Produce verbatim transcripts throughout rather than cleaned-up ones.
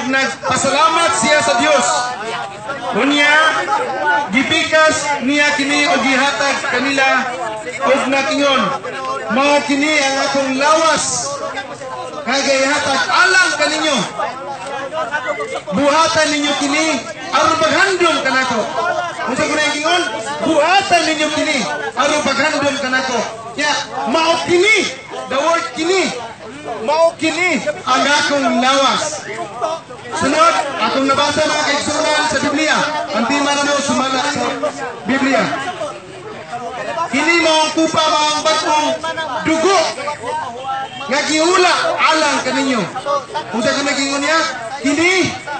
nagpasalamat siya sa Dios. Unya gipikas niya kini og gihatag kanila og natingon, mao kini ang akong lawas kay gihatag alang kaninyo. Buhatan ninyo kini aron paghandom kanako. Unsa ko na ingon? Buhatan ninyo kini aron paghandom kanako. Ya, mao kini, the word kini, mao kini ang akong lawas. Sunod, akong nabasa mga kaigsunan sa Biblia. Ang tima na mo sumala sa Biblia. Kini mo ang kupa ang batong dugo nga giula alang kaninyo. Kung sa kanagingon niya, kini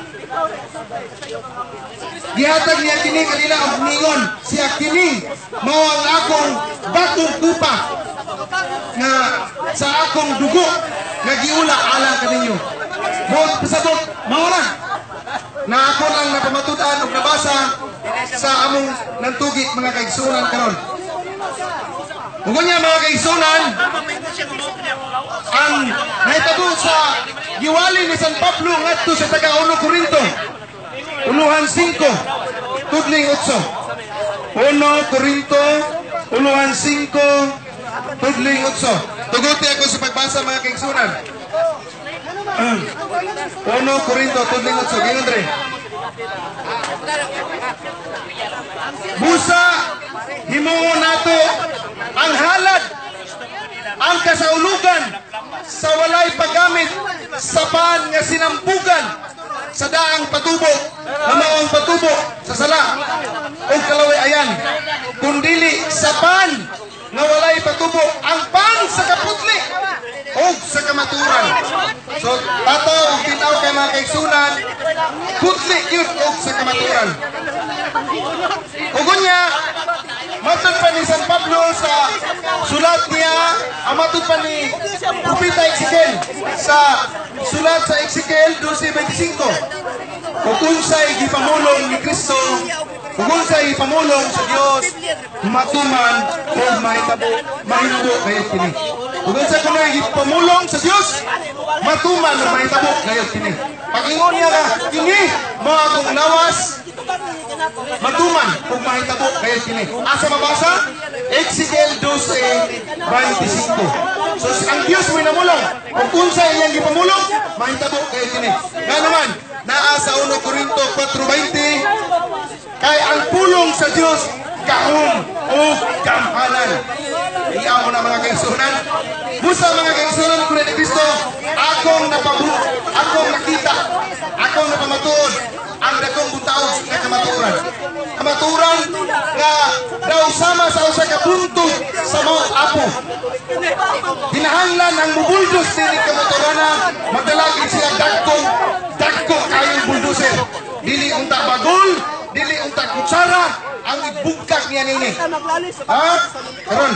gihatag niya kini kanila ang ningon. Siya kini mo ang akong batong kupa nga sa akong dugo nga giula alang kaninyo. Mo pasabot mao na na ako lang napamatudan og nabasa sa among nantugit mga kaigsunan karon. Ug unya mga kaigsunan, ang nahitabo sa giwali ni San Pablo ngadto sa taga uno Corinto unuhan singko tudling otso. uno Corinto unuhan singko tudling otso. Tuguti ako sa pagbasa mga kaigsunan. uno Corinto tudling otso. Gingon dre. Busa himuon nato ang halad, ang kasaulugan sa walay paggamit sa pan nga sinampugan sa daang patubo, na maong patubo sa sala o kalaway ayan, kundili sa pan nga walay patubo, ang pan sa kaputli o sa kamaturan. So tato ang tinaw kay mga kaigsunan, putli yun o sa kamaturan. Ugunya matod pa ni San Pablo sa sulat niya, amatod pa ni Propeta Ezekiel sa sulat sa Ezekiel twelve twenty-five. Kung unsay gipamulong ni Kristo, kung unsay gipamulong sa Dios, matuman o mahitabo, mahitabo kayo kini. Kung unsay kunoy gipamulong sa Dios, matuman o mahitabo kayo kini. Pag-ingon niya ka, kini mo akong lawas, matuman kung mahitabo kayo kini. Asa mabasa? Ezekiel twelve twenty-five. So ang Dios mo namulong, kung unsa iyang gipamulong, mahitabo kayo kini. Nga naman, naa sa uno Corinto four twenty, kay ang pulong sa Dios kahum o kamhanan. Iyaw mo na mga kaigsunan. Busa mga kaigsunan ko ni Kristo, akong napabu, akong nakita, akong napamatuod ang dakong buntaog nga kamaturan. Kamaturan nga daw sama sa usa ka punto sa mga apo. Hinahanglan ang mubuldos dili kamaturana, magdalagi siya dagkong dagko kayong bulldozer. Dili unta bagol, dili unta kutsara, ang ibugkak niya nini. Ha? Karon.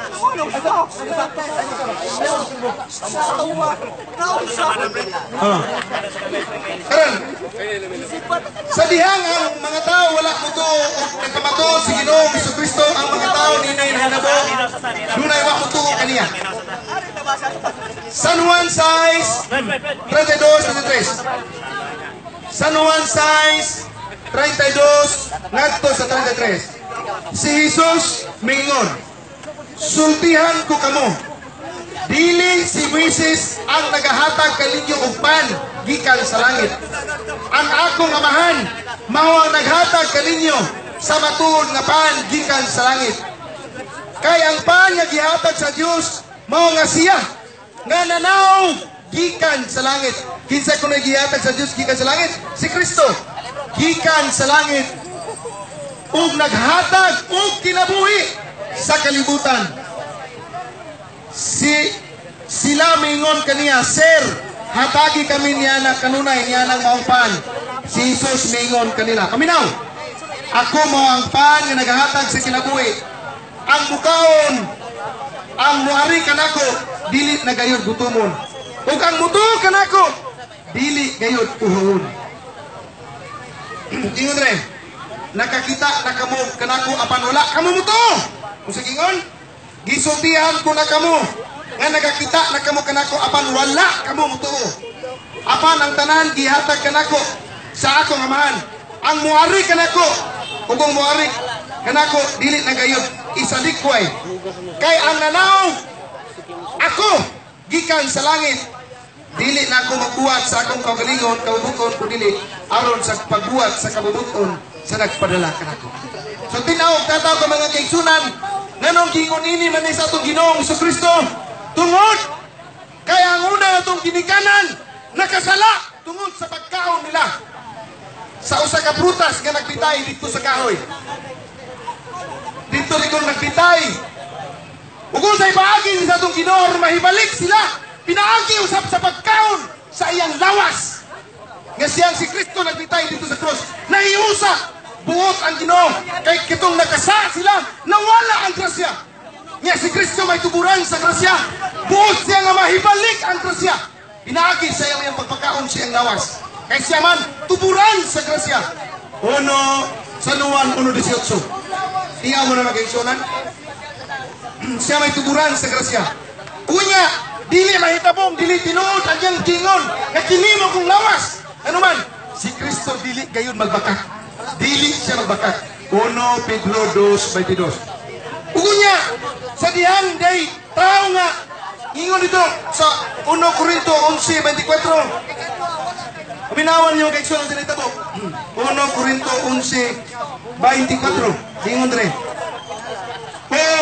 Ah. Karon. Sa dihang ang mga tao wala mo to nagpamato si Ginoong Jesucristo, ang mga tao ninay nanabo dunay wa mo to kaniya. San Juan six thirty-two thirty-three. San Juan six thirty-two ngadto sa thirty-three. Si Jesus mingon, sultihan ko kamo, dili si Moises ang nagahatag kaninyo og pan gikan sa langit. Ang akong amahan mao ang naghatag kaninyo sa matuod nga pan gikan sa langit. Kay ang pan nga gihatag sa Dios mao nga siya nga nanaw gikan sa langit. Kinsa kuno gihatag sa Dios gikan sa langit? Si Kristo gikan sa langit ug naghatag og kinabuhi sa kalibutan. Si sila mingon kaniya, Sir, hatagi kami niya na kanunay niya ng maong pan. Si Jesus mingon kanila, kaminaw, ako mo ang pan nga naghatag sa kinabuhi. Ang bukaon, ang muari kanako, dili na gayud gutumon. Ug ang muto kanako, dili gayud uhon. Ingon rin, nakakita na kamo kanako apan wala kamo muto. Kung sa gingon, gisultihan ko na kamo nga nakakita na kamo kanako apan wala kamo mutuo. apan ang tanan gihatag kanako sa akong amahan. Ang muari kanako ug ang muari kanako dili na gayud isalikway. Kay ang nanaw ako gikan sa langit, dili na ako magbuhat sa akong kaugalingon, kabubuton ko dili aron sa pagbuhat sa kabubuton sa nagpadala kanako. So tinaw tataw ka mga kaigsunan, nganong gingon ini man sa atong Ginoong Jesucristo tungod kay ang una natong ginikanan nakasala tungod sa pagkaon nila sa usa ka prutas nga nagbitay dito sa kahoy. Dito rin kung nagbitay. Ug kung sa ipaagi sa atong Ginoo mahibalik sila, pinaagi usab sa pagkaon sa iyang lawas. Nga siyang si Kristo nagbitay dito sa cross. Nahiusa buot ang Ginoo kay kitong nakasa sila nawala ang grasya. Nga si Kristo may tuburan sa grasya. Buot siya nga mahibalik ang grasya. Pinaagi sa iyang pagpakaon sa iyang lawas. Kay siya man tuburan sa grasya. Uno San Juan uno dieciocho. Iyaw mo na mag-ingsonan. Siya may tuburan sa grasya. Unya, dili mahitabong, dili tinuod ang iyang gingon. Nakinimo kong lawas. Ano man, si Kristo dili gayon magbakak. Dili siya magbakak. Uno Pedro dos veintidós. Unya, sa dihan day tao nga ingon dito sa uno Corinto once veinticuatro. Kuminawan niyo kay Ikson ang sinitabo. uno Corinto once veinticuatro. Ingon dre. Oh,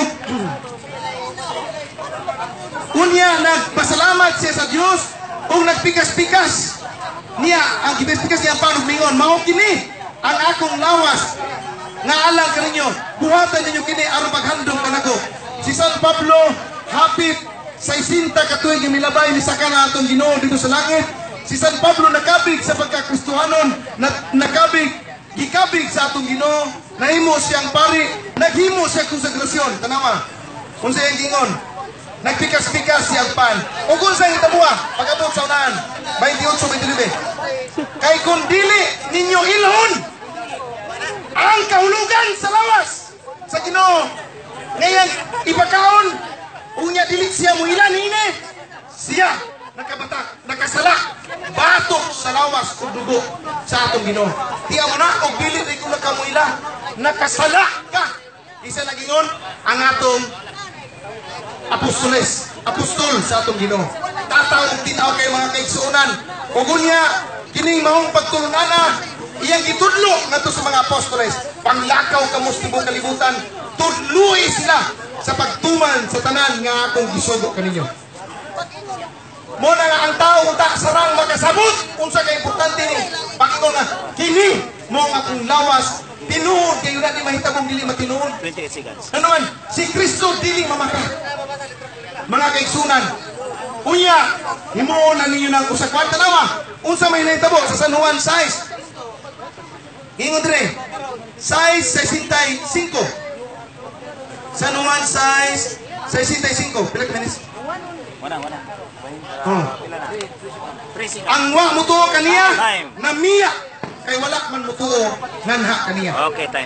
unya nagpasalamat siya sa Dios ug nagpikas-pikas niya ang gipikas niya panog mingon mao kini ang akong lawas nga alang kaninyo buhatan ninyo kini aron maghandom kanako. Si San Pablo hapit sa isinta ka tuig milabay ni sakana atong Ginoo dito sa langit. Si San Pablo nakabig sa pagkakristohanon, nakabig gikabig sa atong Ginoo, nahimo siyang pari, naghimo siya konsagrasyon. Tanawa unsa iyang gingon? Nagpikas-pikas siyang pan. O kung sa itabuha, pag-abot sa unahan, twenty-eight twenty-nine. Kay kung dili ninyo ilhon ang kahulugan sa lawas sa Ginoo, ngayon ipakaon, unya dili siya mo ilan ini, siya nakabatak, nakasala, batok sa lawas o dugo sa atong Ginoo. Tiya mo na, o dili rin kung nakamuila, nakasala ka. Isa nagingon, ang atong apostoles, apostol sa atong Ginoo. Tataw ug tinaw kay mga kaigsuonan. Ug unya kining mahong pagtulunana iyang gitudlo ngadto sa mga apostoles. Panglakaw kamo sa tibuok kalibutan, tudloy sila sa pagtuman sa tanan nga akong gisugo kaninyo. Mo na nga ang tao unta sarang makasabot unsa ka importante ni pakinggan nga kini mo ang akong lawas tinuod kayo na di mahitabong dili matinuod. twenty-eight seconds. Ano man si Kristo dili mamaka. Mga kaigsunan, unya himuon na ninyo ng usa kwarta nawa unsa may nahitabo sa San Juan six. Ingon dire six sixty-five. San Juan six sixty-five. Pila ka minutes? Wala, wala. Oh. Ang wa mo tuo kaniya na miya kay wala man mo tuo nanha kaniya. Okay, time.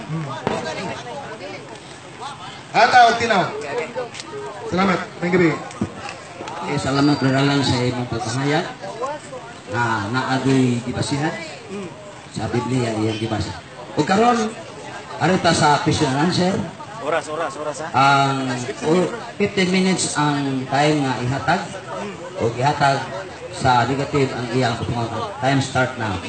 Ataw tinaw. Salamat. May gabi. Eh, salamat Allan sa imong pagpahayag na naagi gibasihan sa Biblia iyang gibasa. Ug karon arita sa question and answer. Oras, oras, oras ha. Ang uh, fifteen minutes ang time nga ihatag o ihatag sa negative ang iyang pagpahayag. Time start now.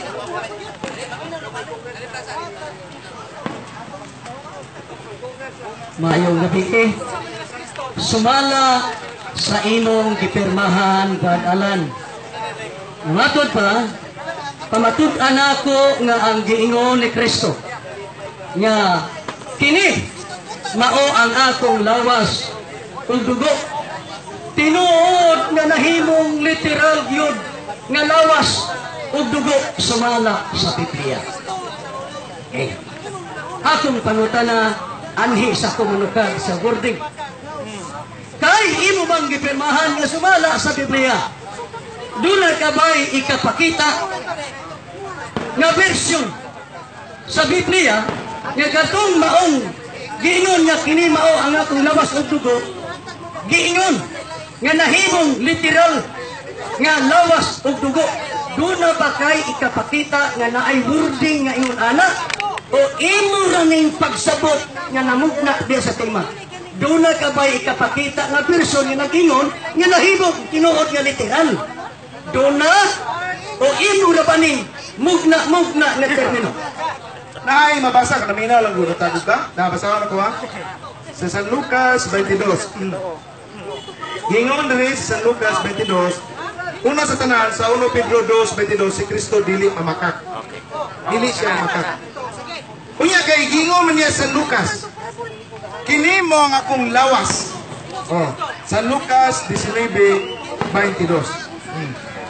Mayong gabi eh. Sumala sa imong gipirmahan, God Allan. Matod pa, pamatud-an ako nga ang giingon ni Kristo. Nga, kini, mao ang akong lawas ug dugo. Tinuod nga nahimong literal yun nga lawas ug dugo sumala sa Biblia. Eh, akong pangutana anhi sa komunidad sa boarding. Kay imo bang gipirmahan nga sumala sa Biblia? Duna ka ba'y ikapakita nga version sa Biblia nga katong maong giingon nga kini mao ang atong lawas ug dugo, giingon nga nahimong literal nga lawas ug dugo. Doon na ba kay ikapakita nga naay wording nga ingon ana o imo ra ning pagsabot nga namugna diya sa tema. Doon na ka ba ikapakita nga person nga nagingon nga nahibog tinuod nga literal. Doon na o imo ra ba ning mugna-mugna nga termino. Naay mabasa ka namina lang gud ta ka. Nabasa ko ha. Sa San Lucas twenty-two. Gingon diri sa San Lucas twenty-two. Una sa tanan sa First Pedro two twenty-two si Kristo dili mamakak. Dili siya mamakak. Unya kay gingon man niya sa Lucas. Kini mo ang akong lawas. Oh, San Lucas nineteen twenty-two. Hmm.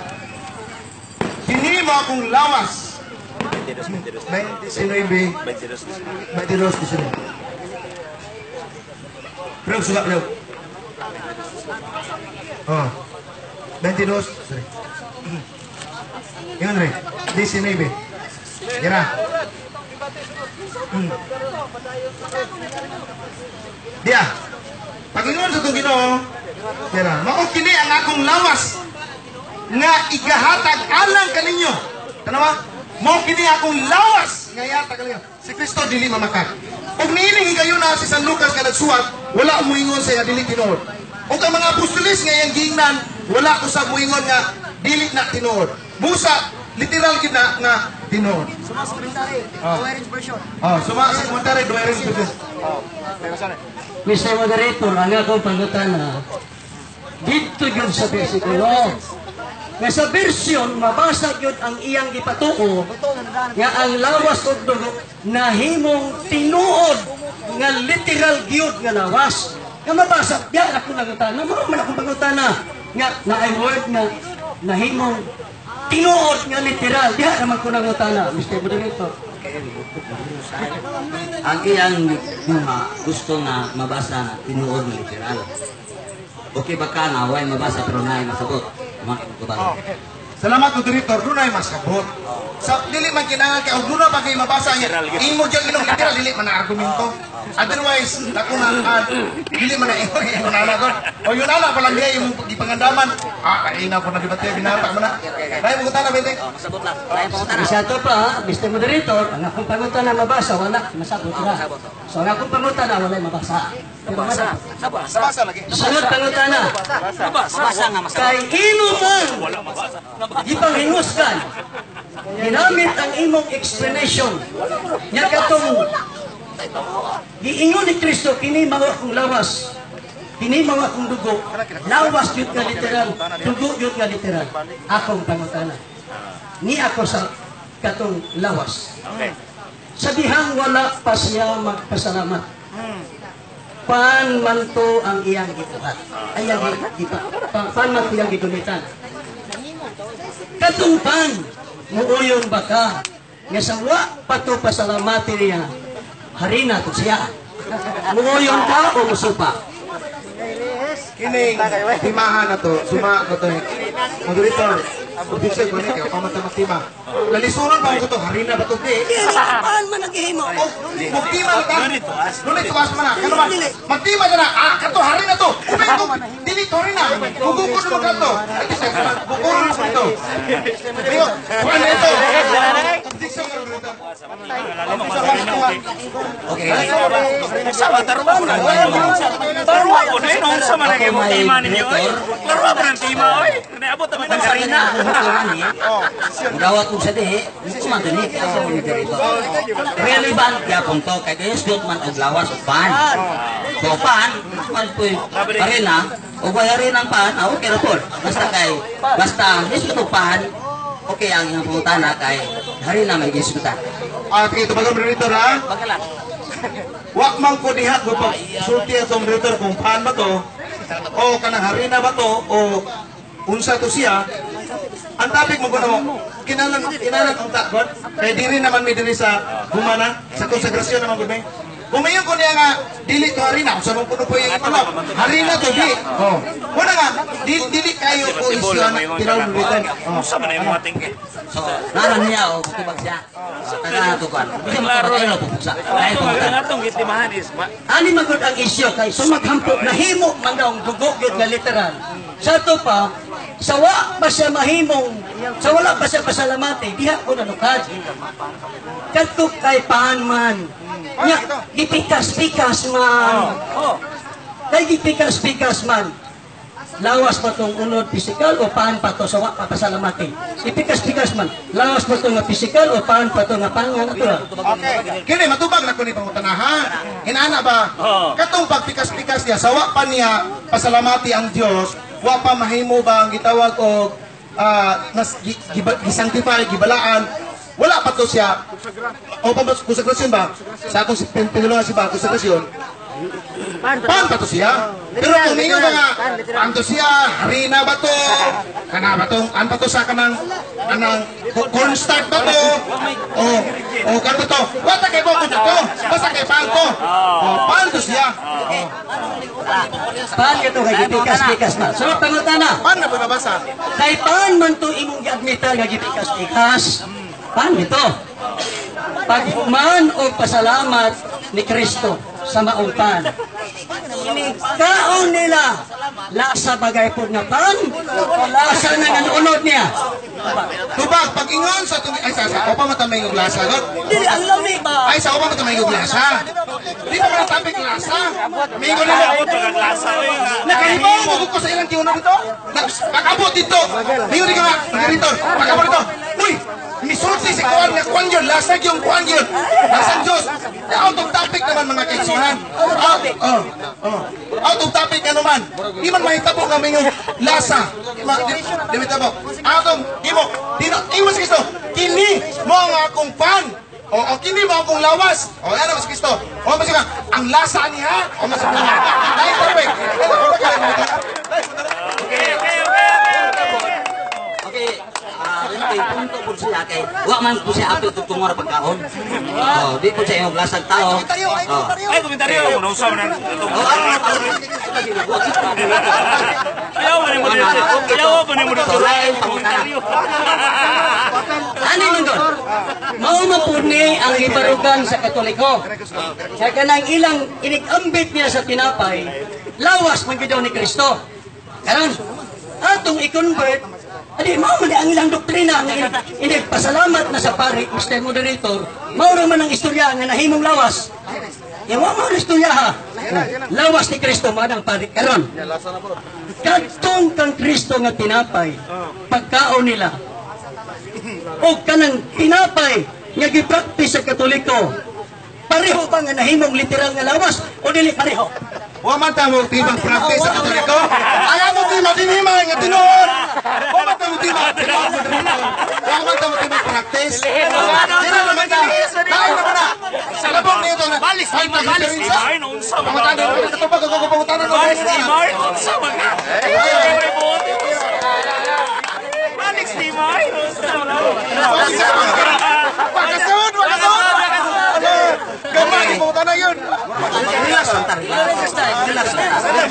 Kini mo akong lawas. nineteen twenty-two. Bro, suka bro. Oh. twenty-two. Sorry. Yan rin. nineteen. Kira. Hmm. Dia. Pagingon sa itong Ginoo. Kira. Mao kini ang akong lawas nga igahatag alang kaninyo. Tanawa? Mao kini akong lawas nga ihatag kaninyo. Si Kristo dili mamakak. Ug niini higayon na si San Lucas nga nagsuwat, wala moingon sa dili tinuod. Ug ang mga apostoles nga iyang giingnan, wala usab moingon nga dili na tinuod. Busa literal gid na nga tinuod. Suma sa komentary, Duwaring version. Oh, suma sa komentary Duwaring version. Oh. mister Moderator, ang akong pangutana dito yun sa versikulo. Nga sa version, mabasa yun ang iyang gipatuo nga ang lawas o dugo nahimong tinuod nga literal gyud nga lawas. Nga mabasa, yan ako nagutana. Mao man akong pangutana nga na ay word nga nahimong tinuod nga literal. Yan naman ko nagutana, mister Moderator. Ang iyang mga gusto na mabasa na tinuod na literal. Okay ba ka na, way mabasa pero na ay masabot. Oh. Salamat ko Director, dunay masabot. Sa dili man kinahanglan kay og duna pa kay mabasa niya. Imo jud inong literal dili man na argumento. Otherwise, ako na uh, dili man na imo imo na ko. O yun ala pa lang niya yung gipangandaman. Ah, kaina ko na debate binata mo na. Dai mo tana bete. Masabot lang. Dai mo tana. Isa to pa, mister Moderator, ang akong pangutana mabasa wala masabot na. So ang akong pangutana wala mabasa. Mabasa. Mabasa lagi. Sunod pangutana. Mabasa nga masabot. Kay ino man ipanghinusgan ginamit ang imong explanation nya katong giingon ni Kristo kini mga akong lawas kini mga akong dugo lawas yun nga literal dugo yun nga literal akong pangutana ni ako sa katong lawas sa dihang wala pa siya magpasalamat pan man to ang iyang gibuhat ayang pan man to iyang gigulitan katungpan muuyon ba ka nga sa wa pato pasalamati niya harina to siya muuyon ka o musupa Kining timahan na to, suma ko to. Moderator, objection ko ni kay pamata magtima. Lalisuran pa ko to, harina ba to di? paan man naghihimo Magtima na ta. Nunit tuwas man na. Kano man? Magtima na na. Ah, kato harina to. Ubay ko. Dili to harina. Gugugod mo ka to. Bukuro mo ko to. Biyo, kuan ito. Objection ko dito. Okay. Sama taruan na. Taruan ko din nung sa malagay mo tima ninyo. Taruan ko ng tima oy. Naabot naman ng harina. Gawat ko sa dihi, kuman dinhi sa Moderator. Relevant gyapon to kay kayos dot man og lawas ug pan. So pan, man poy harina, ug way harina ang pan, aw okay ra pod. Basta kay basta ismo pan, okay ang imong pangutana kay harina may gisgutan. Ah, kay tumagang Moderator ha. Bagalan. Wa man ko diha ko pa sulti atong Moderator kung paan ba to o kanang harina ba to o unsa to siya. Ang topic mo kuno mo kinalan kinalan ang takot kay diri naman mi diri sa humana sa konsekrasyon naman gud may kumayon ko niya nga dili to harina sa mong puno po yung itulog harina to di oh wala nga dili, dili kayo ko isyu na tinawag mo dito oh Sa man yung mga tingke. So, naran niya o kutubag siya. Sa taga to kan. Bisa mo kayo na pupuksa. Ay Ito pumutan. nga itong gitimahan is ma. ani magud ang isyu kay sumaghambog nahimo man daw ang dugo gyud nga literal sa to pa sawa ba siya mahimong, sa wala ba siya pasalamati, diha ko nanukad. Kadto kay paan man, nya, gipikas-pikas man. Kay gipikas-pikas man. Lawas pa tong unod pisikal o paan pa to sawa pa pasalamati. Ipikas-pikas man. Lawas pa to nga pisikal o paan pa to nga pangan ato. Okay. Kini matubag na ko ni pangutanahan. Inana ba? Katong pagpikas-pikas niya sawa pa niya pasalamati ang Dios, wa pa mahimo ba ang gitawag og uh, nas gisanctify gibalaan. Wala pa to siya. O pa konsagrasyon ba? Sa atong pinulungan si ba konsagrasyon. Pan pa to siya. Pero kung ninyo mga anto siya, harina ba to? Kana ba to? An pa to sa kanang kanang cornstarch ba to? O o kan to? Wala kay boko to. Basta kay pan to. O pan to siya. Pan ka to kay gipikas-pikas na. So pangutana. Pan na ba basa? Kay pan man to imong giadmitan nga gipikas-pikas. Pan ito. Paghuman o pasalamat ni Kristo sa maong pan. Kaon nila lasa bagay po nga pan o lasa na nga unod niya. Tubag, pag-ingon sa tumi... Ay, sa sa, o pa matamay yung lasa, no? Dili, ang lami ba? Ay, sa o pa matamay yung lasa. Di ba mga tapik lasa? Mingon nila. Nakahibaw mo ko sa ilang tiyo na dito? Pag-abot dito. Mingon ka nga, Margarito. Pag-abot dito. Uy! Misulti si Kuan nga Kuan yun. Lasag yung Kuan yun. Lasang Diyos. Out of topic naman mga kaitsunan. Out, oh, oh. Out of topic ano man. Di man mahitabo kami yung lasa. Di mahitabo. Out of, di mo, di mo, iwas Kristo. Kini mo nga akong pan. O, o kini mo akong lawas. O, ano mas Kristo. O, mas ka, ang lasa niya. O, mas ka. Ay, perfect. Okay, okay, okay. Okay, ah, okay, punto po siya kay wa man po siya apil tutungor pagkaon. Oh, di po siya yung lasag tao. Oh. Ay, komentaryo. Ano usap na itong ayaw ba ni mo dito? Ayaw ba ni mo dito? Komentaryo. Ano yun doon? Maumapuni ang ibarugan sa Katoliko. Kaya kanang ilang inikambit niya sa tinapay, lawas man gidaw ni Kristo. Karon, atong i-convert, adi, mao man ang ilang doktrina nga inigpasalamat na sa pari, mister Moderator, mao man ang istorya nga nahimong lawas. Yang wa mao istorya ha. Lawas ni Kristo man ang pari. Karon, kadtong kang Kristo nga tinapay, pagkaon nila, o kanang tinapay nga gipraktis sa Katoliko, pareho ba nga nahimong literal nga lawas o dili pareho? Wa man ta mo tibang practice sa Katoliko. Ayaw mo tibang dinimay nga tinuod. Wa man ta mo tibang Wa man ta mo tibang practice. Sino naman ta? Tayo naman na. Sa labong niyo to na. Balis di ba? Balis di ba? Ay, noon sa mga. Pangutana mo sa tubag ako pangutana mo. Balis di ba? Noon sa mga. Balis di ba? Noon sa mga. Pagkasunod, pagkasunod. Gamay, pangutana yun. Relax lang tar. Relax lang.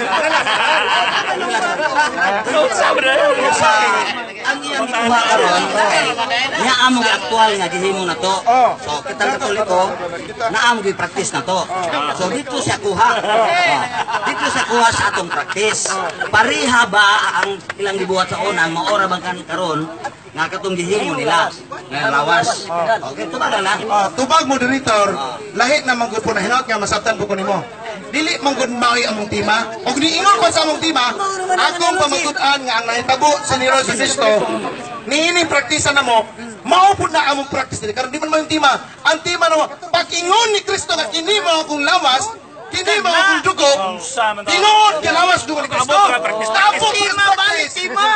Noon sa mga. Ang iyang gikuha karon, niya among aktual nga gihimo na to. So kitang Katoliko, na among gi-practice na to. So dito siya kuha. Dito siya kuha sa atong practice. Pareha ba ang ilang gibuhat sa unang maora bang kan karon nga katong gihimo nila nga lawas. Okay, tubag lang. Ah, tubag Moderator, lahi na manggod po na hinaut nga masabtan po ko nimo. Dili manggod maoy among tima. Og niingon pa sa among tima, akong pamatud-an nga ang nahitabo sa ni Rosa Cristo, niini praktisa na mo, mao pud na among practice dili karon di man mo yung tima. Ang tima na mo, pag-ingon ni Kristo nga kini mo akong lawas, kini mo akong dugo, tinuod ka lawas dugo ni Kristo. Tapo tima balik tima.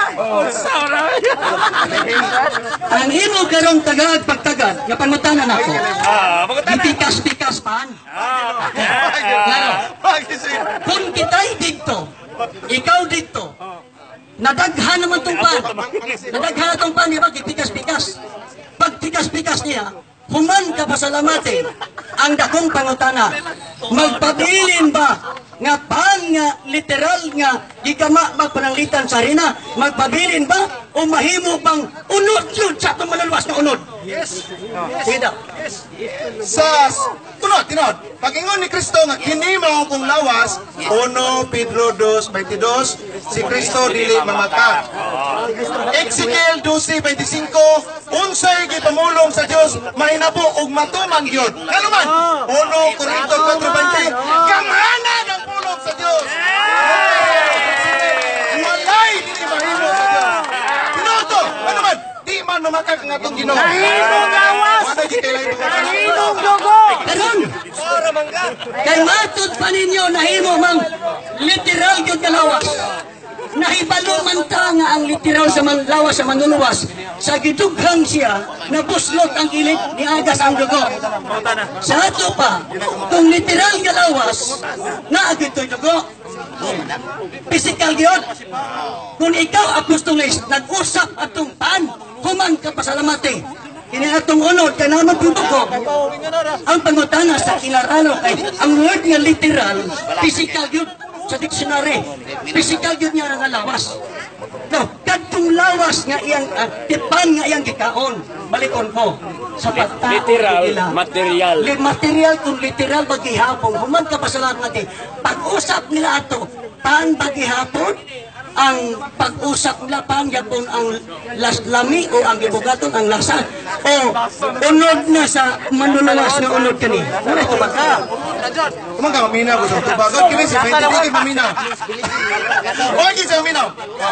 Ang imo karong tagad pagtagad nga pangutanan nako. Ah, pagkatana. Ipikas-pikas pan. Klaro. Kung kita'y dito, ikaw dito, nadaghan naman tong pan. Nadaghan na tong pan, di ba? Ipikas-pikas. Pag pikas-pikas niya, human ka pasalamatin ang dakong pangutana. Magpabilin ba nga pan nga literal nga gikama magpananglitan sa harina? Magpabilin ba o mahimo bang unod yun sa itong malaluwas na unod? Yes. Yes. Sa tulo tinawag, tinawag. Pag-ingon ni Kristo nga kini mao kong lawas, uno Pedro two twenty-two, si Kristo dili mamakat. Ezekiel two twenty-five, unsay gipamulong sa Dios mahinabo ug matumang gyud. Ano man? uno Corinto four twenty, gamhana ng pulong sa Dios. Walay dili mahimo sa Dios. Tinoto, ano man? Di man mamakak nga itong Ginoo. Nahinong lawas! Nahinong dugo! Karon, kay matod pa ninyo nahimo mang literal gyud nga lawas. Nahibalo man ta nga ang literal sa man lawas sa manluluwas. Sa gidughang siya, nabuslot ang kilit ni agas ang dugo. Sa ato pa, kung literal nga lawas, naagit to'y dugo. Physical gyud. Kung ikaw apostolis, nag-usap atong paan, human ka pasalamati. Kini atong unod kay naman dugo. Ang pangutana sa kinarano kay ang word nga literal, physical gyud sa dictionary. Physical gyud niya nga lawas. No, kadtong lawas nga iyang uh, tipan nga iyang gikaon. Balikon ko sa pagtao literal, nila. material. Li material kung literal bagihapon. Human ka pasalamati. Pag-usap nila ato, paan bagihapon? Ang pag-usap nila pangyapon ang las lami o ang gibugaton ang lasa o unod na sa manluluwas na unod kani. Ano ito ba ka? Kumang ka maminaw ko sa tubagot. Kini si Pwede hindi maminaw. Huwag sa maminaw.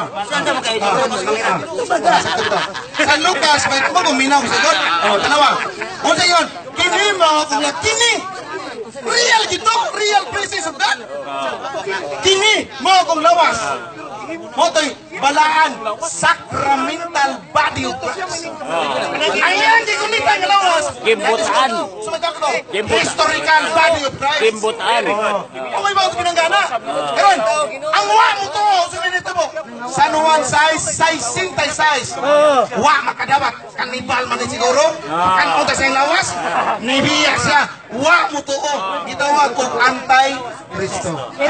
Sa Lucas, may kumang maminaw ko sa God. Tanawa. O sa yun, kini mga kung kini. Real gito, real presence of God. Kini mga kung lawas. Motoy, balaan, sacramental body of Christ. Ayan, di kumita ng lawas. Gimbutan. Sumatap ko, historical body of Christ. Gimbutan. O may mga pinanggana. Eron, ang wa mo to, suminit mo. San Juan size, size, sintay size. Wa makadawat. Kanibal man din siguro. Kan punta sa lawas, nibiya siya. Wa mo to, gitawag ko anti-Kristo.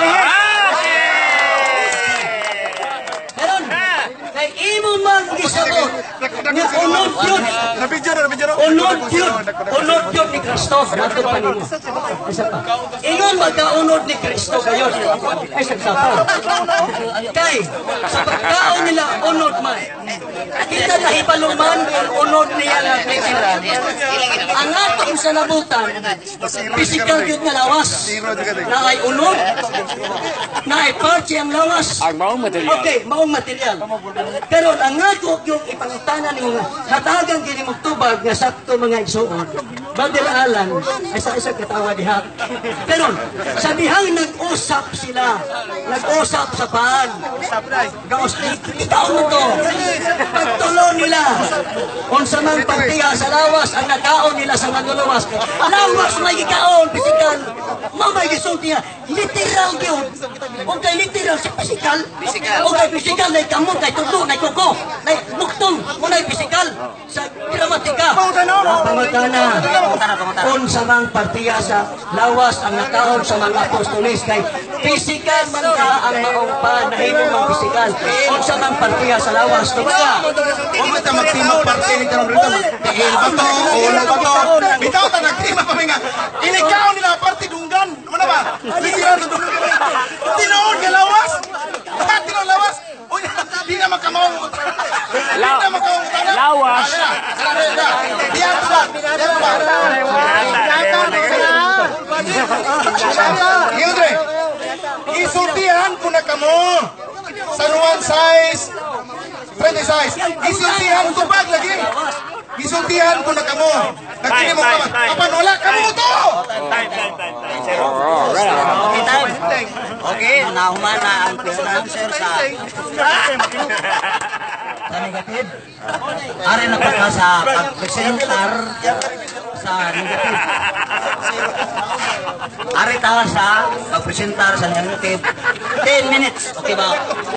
Kay imo man gisabot ni unod yun. Nabidyo na, nabidyo na. Unod yun. Unod yun ni Kristo. Nato pa ninyo. Isa pa. Ingon magkaunod ni Kristo kayo. Ay, sagsapa. Kay, sa pagkaon nila, unod man. Kita nahibalo man kung unod niya na literal. Ang atong sanabutan, physical yun nga lawas. Na ay unod. Na ay party ang lawas. Ang maong material. Okay, maong material. Pero ang ako yung ipangutanan yung hatagang gini mong tubag nga sakto mga igsuon. Badil Allan, ay sa isang katawa diha. Pero sa dihang nag-usap sila, nag-usap sa paan. Gaos, ikaw mo to. Pagtulo nila. Kung sa mga partiya sa lawas, ang nakaon nila sa manluluwas. Lawas may ikaon, physical. Mamay gisulti niya, literal yun. O kay literal, si physical. O kay physical, na ikamon, kay tuto, na ikoko, na muktong, muna physical. Sa gramatika. Pangutana. Kung sa mga partiya sa lawas, ang nakaon sa mga apostolis, kay physical man ka ang maong pa, nahimo ng physical. Kung sa mga partiya sa lawas, tumaga. Huwag mo ito magtimog parte ni Karong Rito. Dahil ba ito? Ulo ba ito? Bitaw ito nagtima pa nga. Inikaw nila parte dunggan. Ano ba? Bigyan ito dunggan. Tinoon ka lawas? Bakit tinoon lawas? Uy, di na makamawang. Di na makamawang. Lawas. Diyan ito ba? Diyan ito ba? Yudre, isultihan ko na kamo. San Juan size, twenty size. Isultihan ko bag lagi. Isultihan ko na kamo. Nagkini mo ka. Kapan wala kamo to. Time, time, time, time. Okay, time. Okay, nahuman na ang answer sa sa negative. Ari na pa sa pag-presentar sa negative. Ari tawa sa pag-presentar sa negative. ten minutes. Okay ba?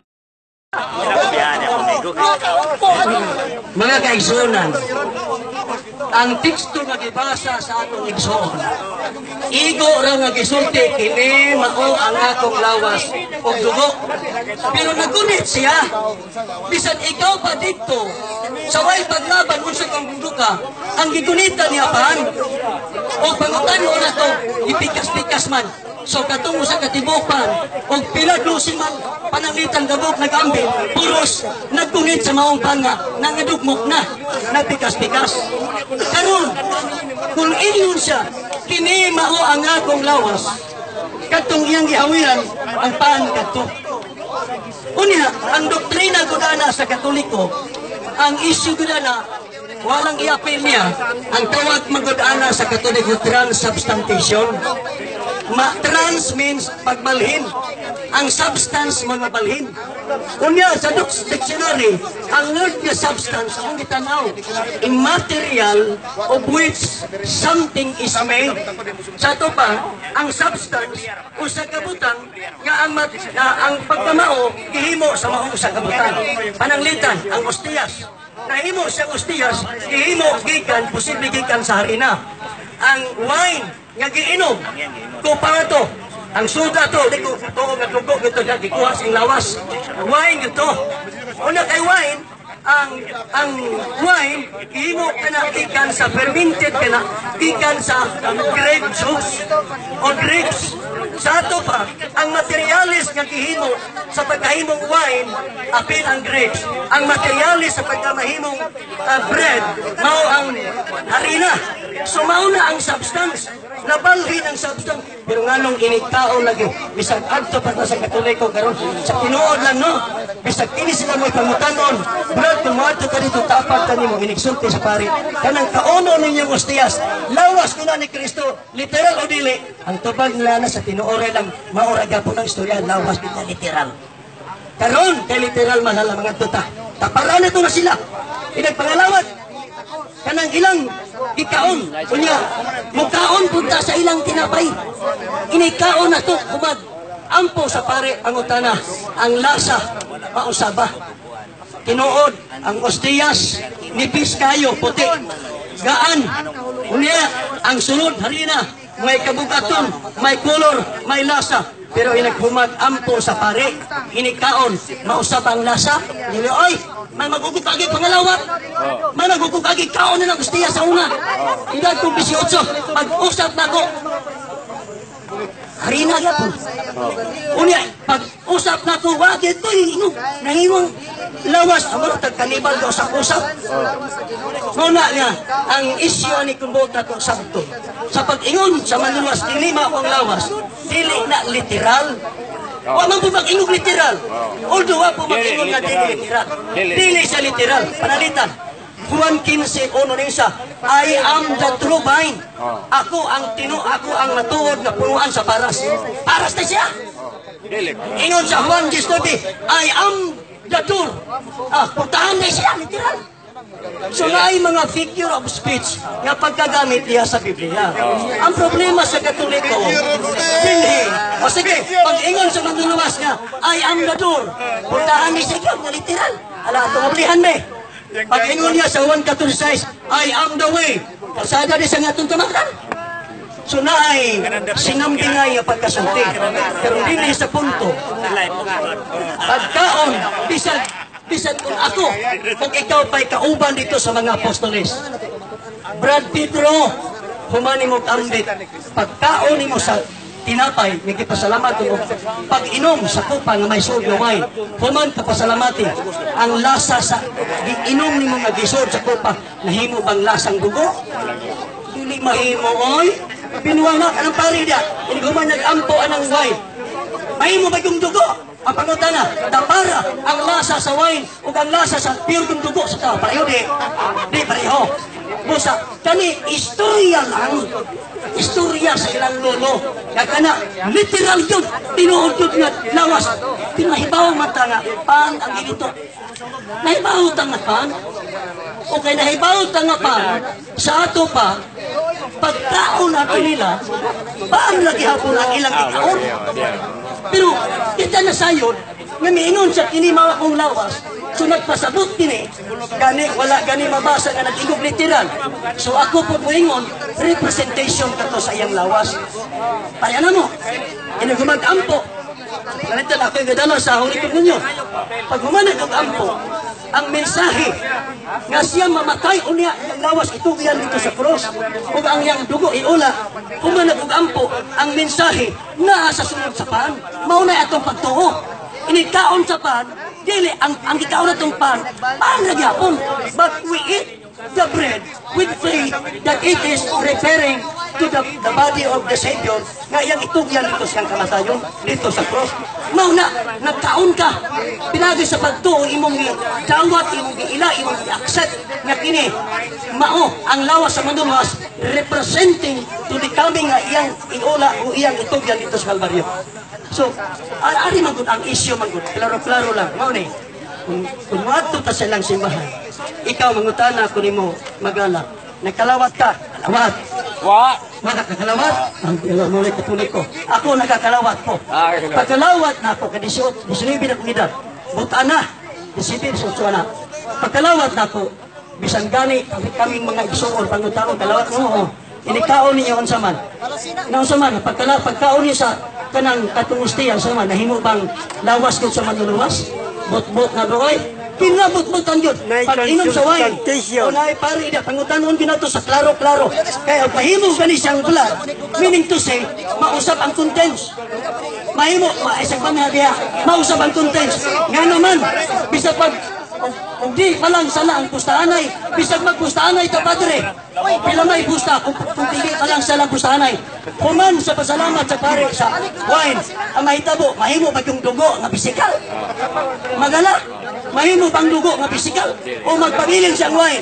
Mga kaigsunan, ang teksto nga gibasa sa atong igsoon, igo ra nga gisulti kini mao ang akong lawas ug dugo. Pero nagunit siya, bisan ikaw pa dito sa way paglaban unsa kang duka, ang gigunitan niya pan O pangutano na to, ipikas-pikas man. So katungo sa katibukan, o piladusin man, pananglitan gabok nag-ambil, puros, nagkungit sa maong panga, nangadugmok na, nagpikas-pikas. Karon, kung inyon siya, kini mao ang akong lawas, katong iyang gihawiran, ang paan kato. Unya, ang doktrina gudana sa Katoliko, ang issue gudana, walang i-appeal niya, ang tawag magudana sa Katoliko, transubstantiation. Ma trans means pagbalhin. Ang substance mga balhin. Unya sa dictionary, ang word na substance ang gitanaw, immaterial of which something is made. Sa to pa, ang substance o sa kabutang nga ang mat, nga ang pagkamao gihimo sa maong sa kabutang. Pananglitan ang ostiyas. Nahimo sa ostiyas gihimo gikan posible gikan sa harina. Ang wine nga giinom ko pa to ang suda to di ko to nga dugo gito nga gikuha sing lawas wine gito una kay wine ang ang wine gihimo kana gikan sa fermented kana gikan sa grape juice o grapes sa ato pa ang materialis nga gihimo sa pagkahimong wine apil ang grapes ang materialis sa pagkamahimong uh, bread mao ang harina so mao na ang substance nabalhin ang substance pero nganong iniktaon lagi bisag adto pa sa Katoliko karon sa tinuod lang no bisag kini sila mo'y pangutanon brad kung moadto ka dito tapat kanimo inigsulti sa pari kanang kauno ninyong ostiyas lawas kuna ni Kristo literal o dili ang tubag nila na sa tinuore lang maura gyapon ang istorya lawas kita literal karon kay literal man hala mga tuta taparan ito na sila inagpangalawat kanang ilang ikaon unya mukaon punta sa ilang tinapay inikaon na to kumag ampo sa pare ang utana ang lasa mausaba tinuod ang ostiyas nipis kayo puti gaan unya ang sunod harina may kabugaton may color may lasa pero inaghumag ampo sa pare inikaon mausab ang lasa dili oy may magugukagi pangalawat may magugukagi kaon na ng gustiya sa una edad kong eighteen pag-usap na ko harina yapon unya pag-usap na ko wag ito ino nahimong lawas ang mga tagkanibal daw sa usap muna nga ang isyo ni kumbota ko sabto sa pag-ingon sa manuwas dinima akong lawas dili na literal wa man po mag-ingog literal although wa po mag-ingog nga dili literal dili sa literal panalitan Juan fifteen uno nisa I am the true vine ako ang tinu ako ang matuod na punuan sa paras paras na siya ingon sa Juan fifteen I am the door ah putahan na siya literal so na ay mga figure of speech nga pagkagamit niya sa Biblia. Ang problema sa Katoliko, hindi. O sige, pag-ingon sa mandunawas nga, I am the door. Puntahan ni siya na literal. Ala, ito mablihan me. Pag-ingon niya sa one fourteen, I am the way. Kasada di sa nga itong tumakan. So na ay sinambingay ang pagkasunti. Pero hindi sa punto. Pagkaon, bisag bisan kung ako, kung ikaw pa'y kauban dito sa mga apostoles. Brad Pedro, humani mo kambit, pagkaon mo sa tinapay, may kipasalamat mo. Pag-inom sa kupa nga may sodium wine, human kapasalamati, ang lasa sa inom ni mo nga gisod sa kupa, nahimo bang lasang dugo? Dili mahimo, oy. Pinuwanga ka ng pari niya, hindi human nag-ampo anang wine. Mahimo ba yung dugo? Ang pangutana, tapara ang lasa sa wine o ang lasa sa pure kong dugo sa tao. Pareho di. Di pareho. Busa, kani istorya lang. Istorya sa ilang lolo. Kaya na, literal yun. Tinuod yun nga lawas. Pinahibaw mata nga, pan ang ginito. Nahibaw ta nga pan. O kaya nahibaw ta nga pan, sa ato pa, pagkaon nato nila, paano lagi hapon ang ilang ikaon? Pero, kita na sayod, nga miingon sa kinimawa kong lawas, so nagpasabot din eh, gani, wala gani mabasa nga nag-igog literal. So ako po po ingon, representation ka to sa iyang lawas. Kaya na mo, inagumag-ampo. Ganito na ako yung gadala sa hulikog ninyo. Pag humanag ang ampo, ang mensahe nga siya mamatay unya lawas itugian dito sa cross ug ang yang dugo iula humanag og ampo ang mensahe naa sa sunod sa pan mao na atong pagtuo ini kaon sa pan dili ang ang gikaon natong pan pan na gyapon but we eat the bread with faith that it is referring to the, the body of the Savior nga iyang itugyan dito siyang kamatayon dito sa cross. Mao na nagkaon ka pinagi sa pagtuo imong dawat imong giila imong gi-accept nga kini mao ang lawas sa mandulas representing to the coming nga iyang iula o iyang itugyan dito sa Kalbaryo. So ari man gud ang issue man gud klaro-klaro lang mao ni kung kung wadto ta silang simbahan ikaw mangutana ko nimo magala nagkalawat ka kalawat Wa. Nakakalawat? Ang mulay katulik ko. Ako nakakalawat po. Pagkalawat na ako, kadisyo, disunibin akong edad. Buta na, disipin sa na. Pagkalawat na ako, bisan gani, kaming mga igsoon, pangutano, kalawat mo, inikaon niya unsa man. Na unsa man, pagkala, pagkaon niya sa kanang katungustiyan, unsa man, nahimo bang lawas ko sa manluluwas? Bot-bot na doy. Pinabot-botan yun. Pag inom sa wine, o naay pari na, pangutanon ginato sa klaro-klaro. Kaya pahimong gani siyang blood, meaning to say, mausap ang contents. Mahimo, maisag pa na diya, mausap ang contents. Nga naman, bisa pag, kung di pa lang sana ang pustaanay, bisag magpustaanay ta padre. Pila may pusta, kung, kung di pa lang sana ang pustaanay. Kuman sa pasalamat sa pare sa wine, ang mahitabo, mahimo ba yung dugo nga bisikal? Magala, mahimo bang dugo nga bisikal? O magpabiling siyang wine?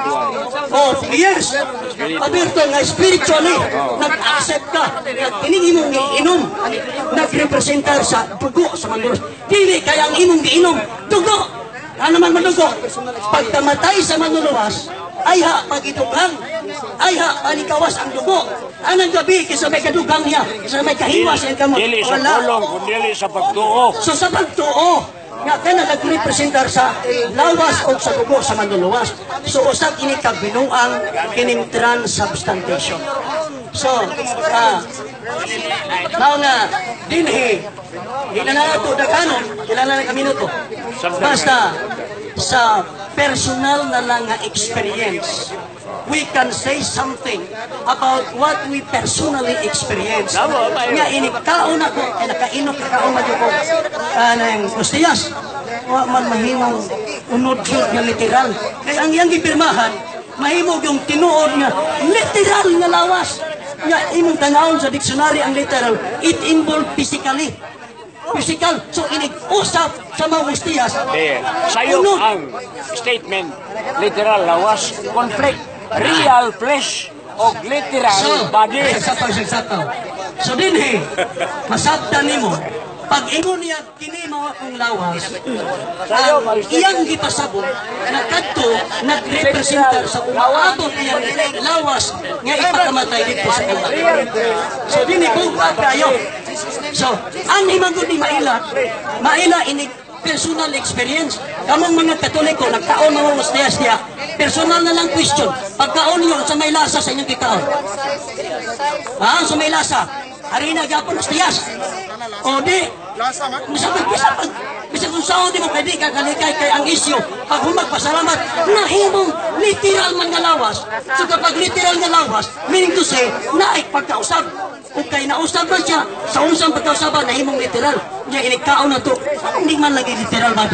O, yes. Pabirto nga spiritually, nag-accept ka, nag-ining imong iinom, nag-representar sa dugo sa manduros. Dili kaya ang imong giinom, dugo. Ano man madugo? Pagkamatay sa manluluwas, ay ha, pagitugang, ay ha, panikawas ang dugo. Anong gabi, kisa may kadugang niya, kisa may kahiwas, yan ka mo. Dili sa pulong, kundi sa pagtuo. So sa pagtuo, nga ka na nag-representar sa lawas o sa dugo sa manluluwas. So usap ini kabinuang kining transubstantiation. So, ah, now nga, dinhi, hindi na nato daganon, kilala na kami nito. Basta, sa personal na lang nga experience, we can say something about what we personally experience. Nga, inikaon ako, ay nakainok, nakaon na ko, ng Gustiyas, wa man mahimong unod-yod nga literal. Kaya ang iyang gipirmahan, mahimog yung tinuod nga literal nga lawas. Nga, imong tanawon sa dictionary ang literal, it involved physically. Physical. So, inig-usap sa mga Gustiyas. Eh, sayo ang statement, literal lawas, conflict, real flesh, o literal so, body. Sasapaw-sasapaw. So, dinhi, masabtan nimo, pag ingon niya kini mao akong lawas, ang iyang gipasabot na kadto nagrepresentar sa umaabot niya lawas nga ipakamatay dito sa Alabado. So dinhi kung kayo. So ang himangod ni maila, maila ini personal experience. Kamong mga Katoliko nagkaon mga Gustiyas niya, personal na lang question. Pagkaon niyo sa may lasa sa inyong kikaon. Ah, sa may lasa. Harina gyapon Gustiyas. O di, bisa bisa bisa kung saan di mo pwede kakalikay kay ang isyo pag humagpasalamat nahimong literal man nga lawas. So kapag literal nga lawas, meaning to say, naik pagkausap. Kung kay nausap na siya, sa unsang pagkausapan, nahimong literal. Kaya inikaon na to, hindi man lagi literal ba?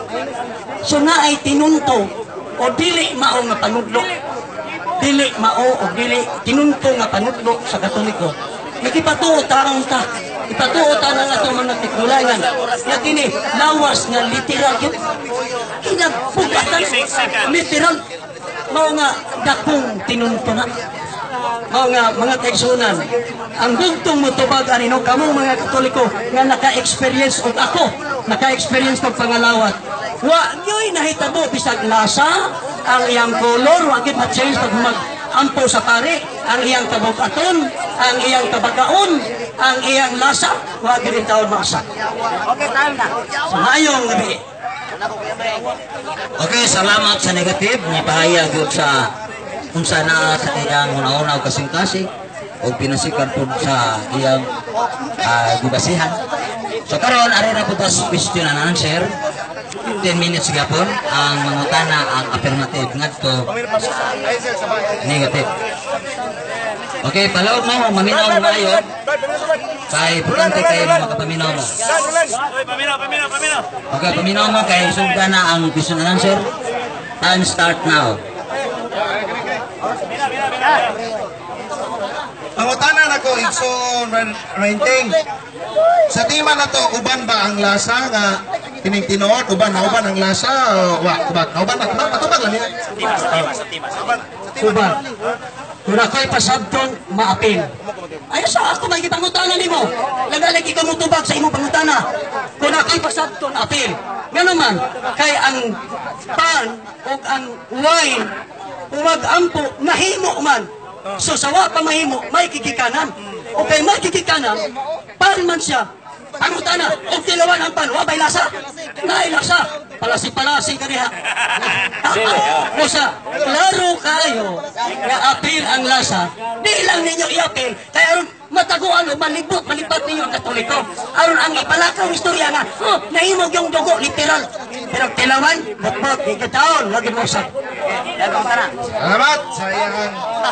So na ay tinunto o dili mao nga panudlo. Dili mao o dili tinunto nga panudlo sa Katoliko. Nagipatuo taong ta. Ipatuo ta na nga itong mga tikdulangan. Nga kini, lawas nga literal yun. Kinapugatan. Literal. Mao nga dakong tinunto na. Mao nga mga kaigsunan. Ang gugtong mo tubag anino, kamong mga Katoliko nga naka-experience o ako, naka-experience ng pangalawat. Wa nyo'y nahitabo bisag lasa, ang iyang color, wagit ma-change pag mag-ampo sa pare, ang iyang kabukaton, ang iyang kabagaon, ang iyang lasa, wagit rin taon masa. Okay, tayo na. So, ngayong gabi. Okay, salamat sa negative. Nipahayag yun sa kung sana sa iyang una-una o kasing-kasing o pinasikan po sa iyang uh, gubasihan. So karon ari na po tas question and answer. fifteen minutes gapon ang mangutana ang affirmative ngadto negative. Okay, palaot mo, maminaw mo ngayon. Kay importante kayo makapaminaw mo. Paminaw, paminaw, paminaw. Okay, paminaw mo kay sugda na ang question and answer. Time start now. Ang utanan ako, Igsoon Renting. Sa tima na to, uban ba ang lasa nga kining tinuod? Uban na uban ang lasa? O, wa, uban na uban na uban na uban lang niya. Timas, timas, timas. Uban. Kung ako'y pasabton, maapil. Ay, sa ako may pangutana ni mo. Lagalagi ka mo tubag sa imong pangutana. Kung ako'y pasabton, apil. Nga naman, kay ang pan o ang wine, umag ampo, nahimo man. So, sawa pa mahimo, may kikikanan. O kay may kikikanan, pan man siya. Pangutana, o tilawan ang pan, wabay lasa. Naay lasa. Palasi-palasi ka niya. O sa, klaro kayo na apil ang lasa, di lang ninyo i-apil, kaya aron mataguan o malibot, malipat ninyo ang katoliko. Aron ang ipalakaw istorya nga, oh, nahimog yung dugo, literal. Pero tilawan, bot-bot, ikataon, lagi mo sa. Salamat, sayang.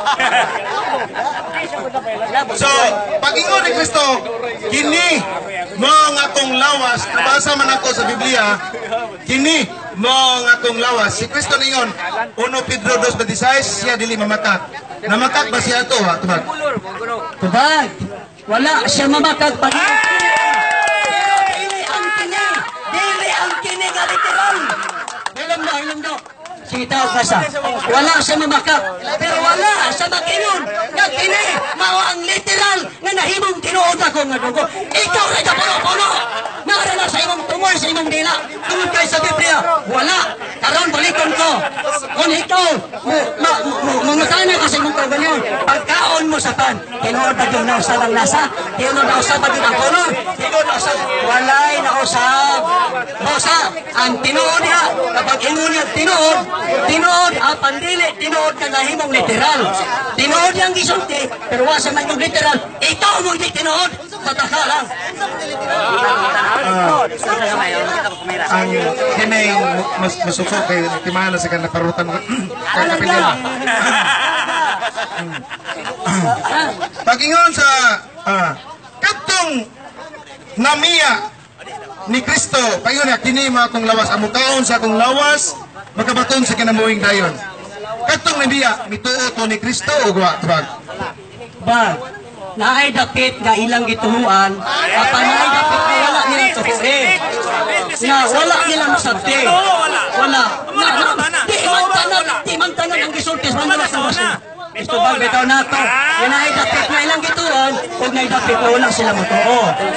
So, pag-ingon ni Kristo, kini mo ang akong lawas, nabasa man ako sa Biblia, kini mo ang akong lawas. Si Kristo ningon, First Pedro two twenty-six, siya dili mamakak. Namakak ba siya ito, ha? Tubag. Tubag, wala siya mamakag pa. Pero dili ang kini, dili ang kini nga literal. Ilam na, ilam na. Sige, tawag ka sa. Wala siya mamakak, pero wala siya makinon. Nga kini, mao ang literal nga nahimong tinuod ako nga dugo. Ikaw na ka puno-puno. Nara na sa imong tumor, sa imong dila. Tungod kayo sa Biblia, wala. Karon balikon ko. Kung ikaw, mamutana ka sa imong kaugalingon, pagkaon mo sa pan, tinuod na yung nausap ang lasa, tinuod na usap ang ang puno, tinuod na usap, walay na usap. Bausa, ang tinuod niya, kapag ingon niya tinuod, tinuod, ang pandili, tinuod ka nahimong literal. Tinuod yung gisulti, pero wasa man yung literal, ikaw mo hindi tinuod, pataka lang. Ang kining mas masuko kay timana sa kanila parutan kay kapilya. Pag-ingon sa ah, katong namiya ni Kristo, payon na kini mo akong lawas, amukaon sa akong lawas, makabaton sa kinamuhing dayon. Katong namiya, mituo to ni Kristo o gawa tubag? Bag, naay dapit nga ilang gituhuan, apan naay dapit nga wala nilang tuhuin. Na wala nilang masabti. Wala. Na, na, di man tanan, di man tanan ang gisultis, man wala sa baso. Ito bang bitaw na to? Yan naay dapit nga ilang gituhuan, huwag naay dapit nga wala sila matuo.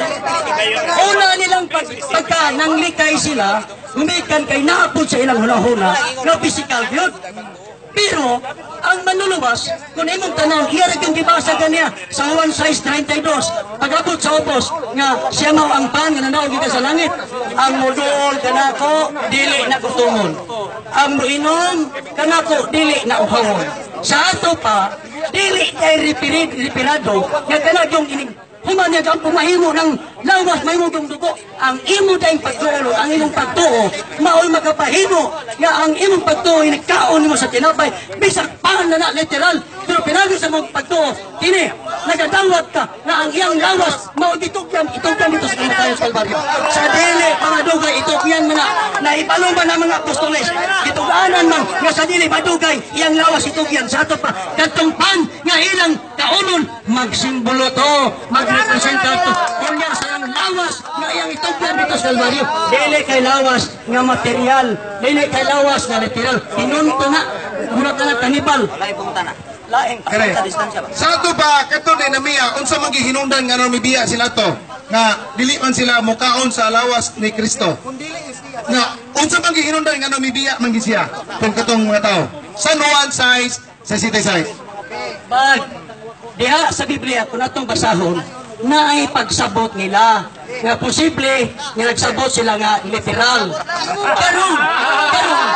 Una nilang pag, pagka nanglikay sila, umikan kay naapod sa ilang hula-hula, na physical yun. Pero, ang manluluwas, kung imong tanong, iyarig yung gibasa kanya sa Juan six thirty-two, pag-abot sa ubos, nga siya mau ang pan, nga nanaog kita sa langit, ang muduol kanako, dili na kutumon. Ang muinom, kanako, dili na uhawon. Sa ato pa, dili kay ripirado, nga kanag yung inig, human niya ang pumahimo ng lawas, mahimo yung dugo. Ang imo tayong pagtuo, ang imong pagtuo, mao'y magkapahimo nga ang imong pagtuo, inikaon mo sa tinapay, bisag pangan na na, literal. Pero pinagin sa mong pagtuo, kini, nagadawat ka na ang iyang lawas, mao'y itugyan, itugyan dito sa kamatayan sa Kalbaryo. Sa dili, pangadugay, itugyan mo na, na ipalumba ng mga apostoles, ituganan man, nga sa dili, padugay, iyang lawas, itugyan. Sa ato pa, katong pan, nga ilang kaunon, magsimbolo to, magrepresenta to, kunya sa iyang lawas, nga iyang itugyan dito sa Kalbaryo. Dili kay lawas, nga material, dili kay lawas, nga literal. Pinunto na, muna ka na kanibal. Laing Kare. Sa ato ba kato ni namiya unsa man gihinungdan nga namibiya sila to nga dili man sila mukaon sa lawas ni Kristo. Nga unsa man gihinungdan nga namibiya man siya kung katong mga tao. San Juan six sixty-six. Bag, diha sa Biblia kung atong basahon, na ay pagsabot nila nga posible nga nagsabot sila nga literal. Karon, karon,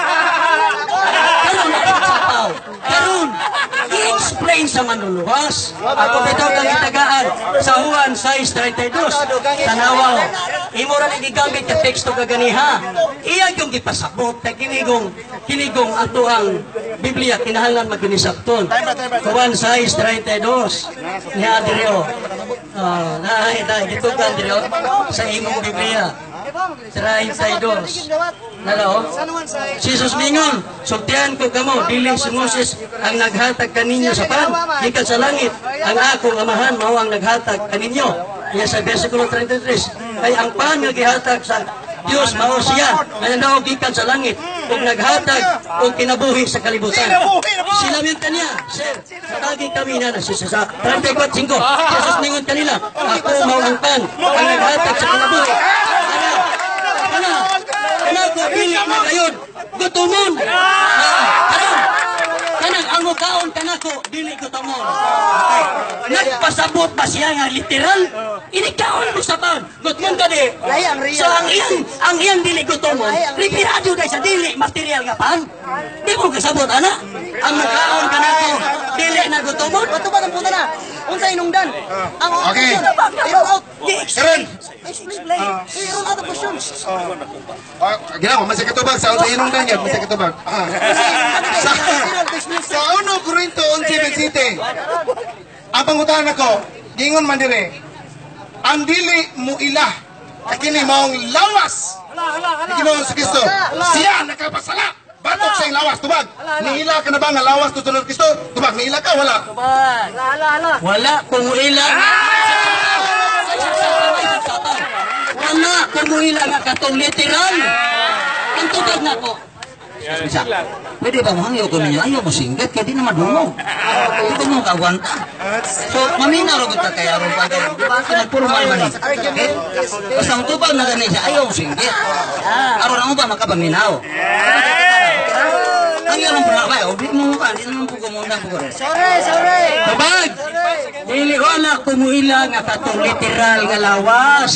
karon nagsasapaw. Karon, i-explain sa manluluwas. Ako bitaw kang itagaan sa Juan six thirty-two. Tanawaw. imo ra gigamit ka teksto kaganiha. Iya yung gipasabot kay kinigong kinigong ato ang Biblia kinahanglan maginisabton. Juan seis treinta y dos. Niya diri o. Ah, naay dai gitugan diri o sa imong Biblia. treinta y dos. Nalo? Si Jesus mingon, sugtian ko kamo, dili si Moses ang naghatag kaninyo sa pan, gikan sa langit. Ang akong amahan mao ang naghatag kaninyo. Iya sa bersikulo treinta y tres. Kay ang pan nga gihatag sa Dios mao siya, nga daw gikan sa langit ug naghatag og kinabuhi sa kalibutan. Sila min kaniya, sir. Tagi kami na si sa treinta y cuatro. Jesus mingon kanila, ako mao ang pan ang naghatag sa kinabuhi. Kana, kana ko pili na kayon. Gutumon. Kana, kanang ang mukaon kanako dili gutumon. Nagpasabot pa siya nga literal. Inikaon mo sa pan. Gutumon ka di. So ang iyang ang iyang dili gutumon. Ripirado dahil sa dili material nga pan. Di mo kasabot ana. Ang mukaon kanako dili na gutumon. Gutumon ang puta na. Unsa inungdan? Ang Okay. Karen. Explain. I-roll out the questions. Ginawa, masih katubag sa unsa inong dangyag, masih katubag. Ah. Sa sa uno Korinto onse veintisiete. Ang pangutahan ako, gingon man dire. Ang dili mo ilah kini maong lawas. Ginoo si Kristo. Siya nakapasala. Batok sa lawas tubag. Niila ka na ba nga lawas tutulad Kristo? Tubag niila ka wala. Tubag. Wala kung ila. Wala kung ila nga katong literal. Ang tubag na ko. Bisa. Pwede ba mo hangyo ko ninyo? Ayaw mo singgat, kaya di naman dumog. Hindi mo kagwanta. So, mamina ro kita kaya ro pa. Di ba? Nagpurmal man eh. Basta ang tubag na ganun siya, ayaw mo singgat. Aron ako ba makapaminaw? Ang yaman po na kayo, di mo ka, di naman po kumundang po ko rin. Sorry, sorry. Tubag! Dili wala kumuila nga katong literal nga lawas.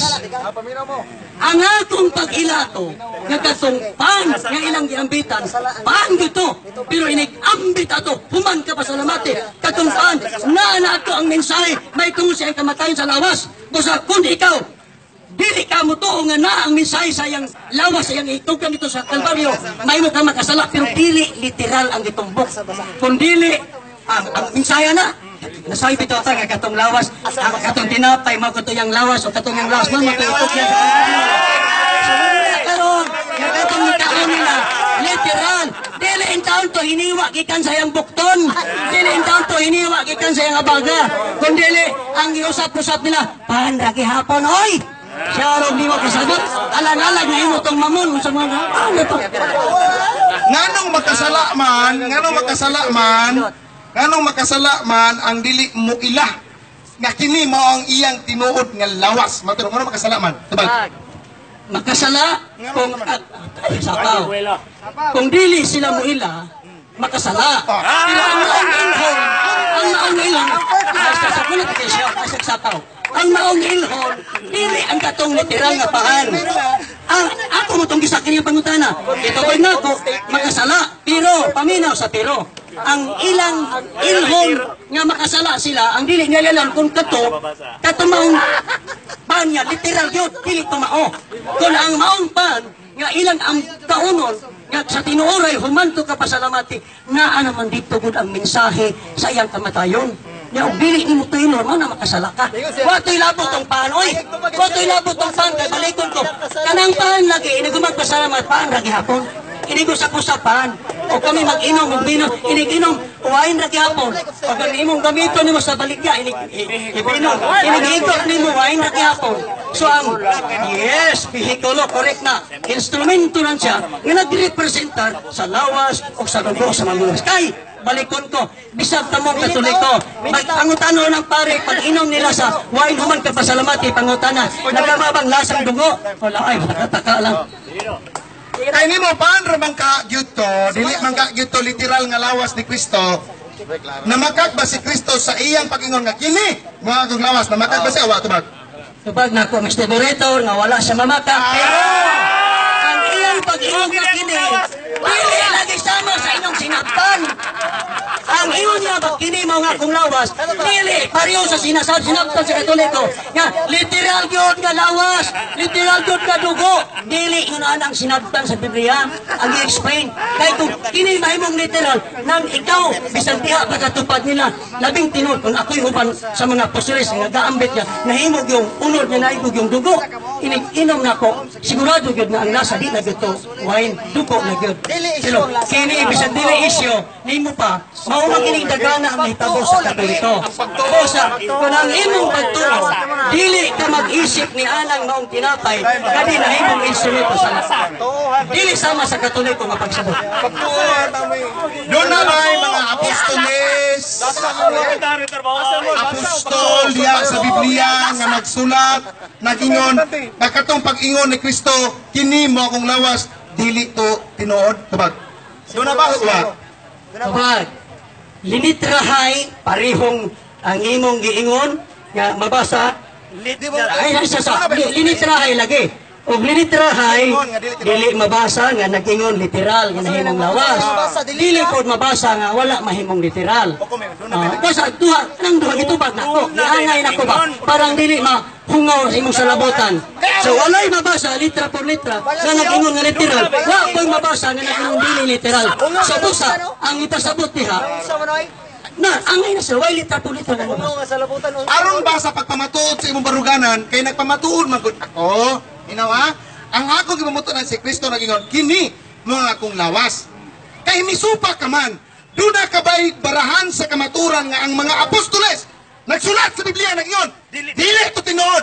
Ang atong pag-ilato, nga katong pan, nga ilang giambitan, pan dito. Pero inig-ambit ato, human ka pa sa lamati, katong pan, na nato ang mensahe, may tungo siya ang kamatayon sa lawas. Busa, kung ikaw, dili ka mo to nga na ang mensahe sa iyang lawas, sa iyang itugan dito sa Kalbaryo, may mo ka makasala, pero dili literal ang gitumbok. Kung dili, ang, ang mensahe na, nasabi bito ata nga katong lawas, ang katong tinapay, mga katong yung lawas, o katong yung lawas, mga matutog yan sa Kalbaryo. So, karon, nga katong nagkaon nila, literal, dili in taon to, hiniwa gikan sa iyang bukton, dili in taon to, hiniwa gikan sa iyang abaga, kung dili, ang iusap-usap nila, panraki hapon, oy! Siya rin di mo kasagot, alang-alang na imo itong mamon, sa mga, ano to? Nganong makasala man, nganong makasala man, nganong makasala man ang dili mo ilah nga kini mao ang iyang tinuod nga lawas. Matulog nganong makasala man. Tubag. Makasala kung at ay sapaw. Kung dili sila mo ila, makasala. Pero ang maong ilhon, ang maong ilhon, ay sa kulit siya, ay sa sapaw. Ang maong ilhon, dili ang katong literal nga paan. Ang ako mo itong gisakin yung pangutana. Ito ko na ako, makasala, pero, paminaw sa pero. Ang ilang ilhon nga makasala sila, ang dili nga lalang kung kato, kato maong pan niya, literal yun, dili tumao. Kung ang maong pan, nga ilang ang kaunon, nga sa tinuoray, humanto ka pasalamati, nga naman dito gud ang mensahe sa iyang kamatayon. Nga og dili ni mo tayo mo na makasala ka. Watoy labot tong pan, oy. Watoy labot tong pan kay balikon ko. Kanang pan lagi ini gumagpasalamat pan lagi hapon. Ini ko sa kusapan. O kami mag-inom og bino, ini inom wine lagi hapon. O kung imong gamiton nimo sa baligya, ini ibinom. Ini giikot nimo wine lagi hapon. So ang yes, vehikulo correct na. Instrumento lang siya nga nagrepresentar sa lawas o sa dugo sa mga kay balikon ko, bisag tamong katoliko. Pangutano ng pare, pag inom nila sa wine, human ka pasalamati, pangutana, nagkamabang lasang dugo. Wala ay, nakataka lang. Kay nimo paan ra man ka gyud to, dili man ka gyud to literal nga lawas ni Kristo. Namakag ba si Kristo sa iyang pag-ingon nga kini? Mga kong lawas, namakag ba siya wa tubag? Tubag na ko, mister Borreto, nga wala siya mamaka. Pero, ang iyang pag-ingon nga kini, Dili lagi sama sa inyong sinabtan. Ang ingon niya ba kini mo nga kung lawas, dili pareho sa sinasabi sinabtan sa Katoliko. Nga literal gyud nga lawas, literal gyud nga dugo. Dili yun ang sinabtan sa Biblia. Ang i-explain kay kung kini mahimong literal nang ikaw bisan diha pagkatupad nila labing tinud kung ako'y uban sa mga apostoles nga gaambit niya nahimog yung unod niya naigog yung dugo. Inom na ko, sigurado gyud na ang lasa di na gyud to wine, dugo na gyud. Silo, kini bisan dili isyo, nimo pa mao man kini dagana ang hitabo sa Katoliko. Bosa, kung ang imong pagtuo, dili ka mag-isip ni Allan maong tinapay, kadi nahimong instrumento sa lasa. Dili sama sa Katoliko nga pagsabot. Doon na may mga apostoles, apostol diya sa Biblia nga nagsulat, nagingon, nakatong pag-ingon ni Kristo, kini mo akong lawas, dili to tinuod. Tubag. Doon na ba? Tubag. Tubag. Linitrahay, parihong ang imong giingon, nga mabasa, ay nasa sa, linitrahay lagi. Og linitrahay, dili mabasa nga nagingon literal nga nahimong lawas. Dili pod mabasa nga wala mahimong literal. Uh, kasi duha, nang duha gitubag na ko, niangay na ko ba, parang dili mahungaw sa imong salabutan. So walay mabasa, litra por litra, nga nagingon nga literal. Wa ko'y mabasa nga nagingon dili literal. So busa, ang ipasabot diha, na, angay na sila, way litra por litra na mabasa. Aron ba sa pagpamatuod sa imong baruganan, kay nagpamatuod man gud ako, inawa, ang akong gimamutunan si Kristo nagingon, kini mga akong lawas. Kay misupa ka man, doon na kabay barahan sa kamaturan nga ang mga apostoles, nagsulat sa Biblia nagingon, dili ito tinuod.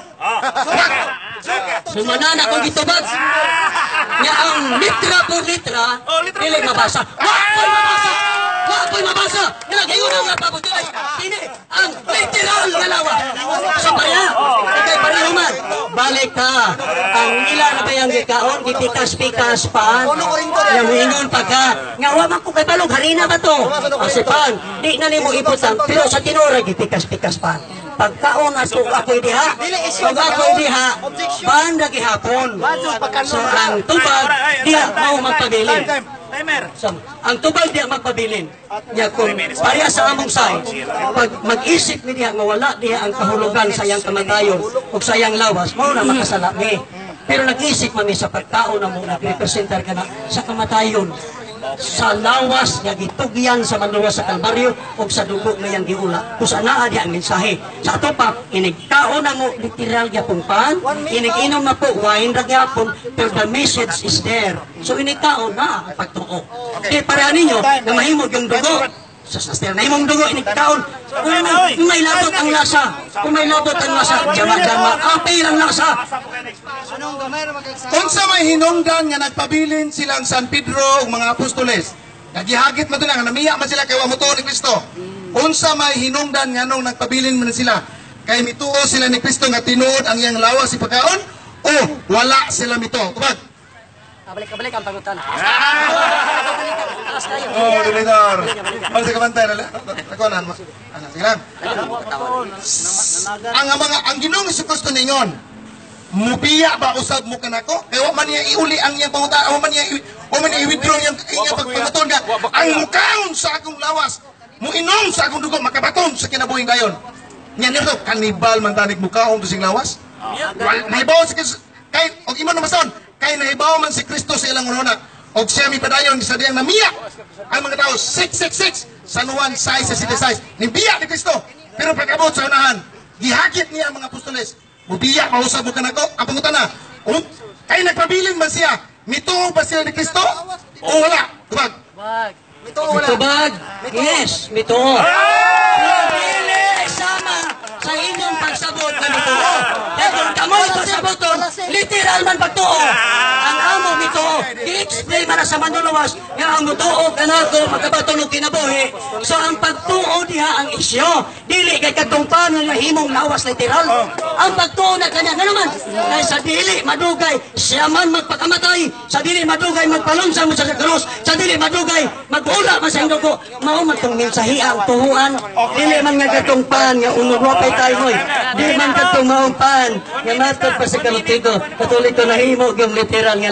Sumanan akong gitubag, nga ang litra por litra, dili mabasa. Wa ko'y mabasa! Wa ko'y mabasa! Nagingon ang mga apostoles, kini ang literal nga lawas. Sa paya, kay pareho man, balik ka. Ang ila na ba yung gikaon, gipikas-pikas pa. Yung ingon pa ka. Nga, waman ko kay palong, harina ba to? Kasi pan, di na nimo iputan. Pero sa tinura, gipikas-pikas pa. Pagkaon ato ako'y diha, pag ako'y diha, pan na gihapon. So, ang tubag, diha mau magpabilin. So, ang tubag diha magpabilin. Diya kung pareha sa among size, pag mag-isip ni diha, mawala diha ang kahulugan sa iyang kamatayon o sa iyang lawas, mau na makasala ni. Pero nag-isip mami sa pagkaon na mo, nag-representar ka na sa kamatayon, sa lawas nga gitugyan sa manluwas sa Kalbaryo o sa dugo nga yang giula. Kung saan naa diya ang mensahe. Sa ato pa, inigkaon na mo literal gyapon pan, iniginom na po wine ra gyapon, pero the message is there. So inigkaon na ang pagtuo. Okay, pareha ninyo na mahimog yung dugo. Sa saster na imong dugo inigkaon. Kung may, kung may labot ang lasa, kung may labot ang lasa, jama-jama, apay ang lasa. Kung sa may hinungdan nga nagpabilin silang San Pedro ug mga apostoles, nagihagit man nga namiya man sila kay wa motuo ni Kristo. Kung sa may hinungdan nga nung nagpabilin man sila, kay mituo sila ni Kristo nga tinuod ang iyang lawas si pagkaon o wala sila mituo. Tubag. Kabalik-kabalik ang pangutan. Oh, Dilitor. Ano sa kabantay na nakunan mo? Ano, sige lang. Ang mga ang Ginoong Jesucristo ningon, mubiya ba usab mo kanako? Kaya wa man niya iuli ang iyang pangutan, wa man niya wa man niya i-withdraw yung iyang pagpamaton nga. Ang mukaon sa akong lawas, muinom sa akong dugo, makabaton sa kinabuhing gayon. Nya nito, kanibal man tanig mukaon to sing lawas? Nahibaw si Kristo, kay, og imo na mason, kay nahibaw man si Kristo sa ilang ununa, og siya mi padayon sa diyang namiya. Ang mga tao, six six six, San Juan size sa city size, nibiya ni Kristo. Pero pag-abot sa unahan, gihagit niya ang mga apostoles, mubiya, mausap mo ka na ko, ang pangutan na, um, kay nagpabilin man siya, mituo ba sila ni Kristo? O wala? Tubag? Mitubag. Yes, mituo. Dili sama sa inyong pagsabot na mituo. Kaya kung kamoy pagsaboton, literal man pagtuo. Ang amo mituo. I-explain man na sa manluluwas nga ang mutuo kanako magkabatulog kinabuhi. So ang pagtuo diha ang isyo. Dili kay katungpan nga himong lawas literal. Ang pagtuo na kanya nga naman. Kaya sa dili madugay siya man magpakamatay. Sa dili madugay magpalunsa mo sa krus. Sa dili madugay mag-ula man sa iyong dugo. Mao man itong mensahe ang tuhuan. Dili man nga katungpan nga unurwapay tayo mo'y. Dili man katong maumpan nga matod pa sa kalutigo. Katuliko na himo yung literal nga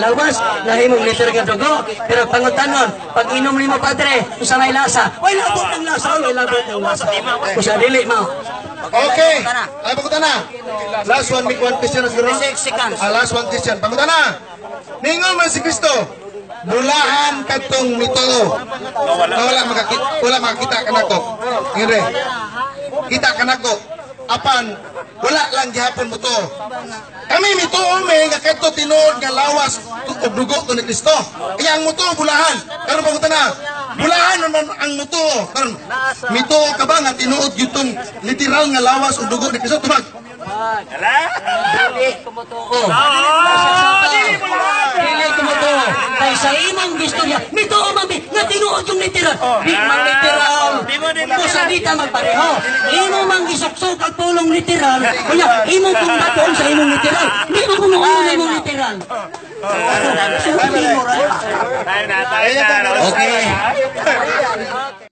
lawas, nahimong liter nga dugo. Pero pangutanon, pag inom nimo padre, usa may lasa. Way labot ng lasa, way labot ng lasa. Usa dili mo. Okay. Ay, pagutan na. Last one, make one question na siguro. Ah, last one question. Pagutan na. Ningon man si Kristo. Bulahan katong mito. Na wala makakita, wala makakita kanako. Ngire. Kita kanako. Apan wala lang gihapon mo to. Kami mito ome nga kadto tinuod nga lawas ug dugo to ni Kristo. Kaya ang muto bulahan. Karon pagutan na. Bulahan naman ang muto. Karon mito ka ba nga tinuod gyutong literal nga lawas ug dugo ni Kristo tubag. Dili kumutuo. Dili mo lang. Dili kumutuo. Kay sa imong istorya, mituo man bi nga tinuod yung literal. Di man literal. Kusa di ta magpareho. Imo man gisuksok ang tulong literal. Kunya, imo kung baton sa imong literal. Di mo kumuulo na imong literal. Tayo na, tayo na. Okay.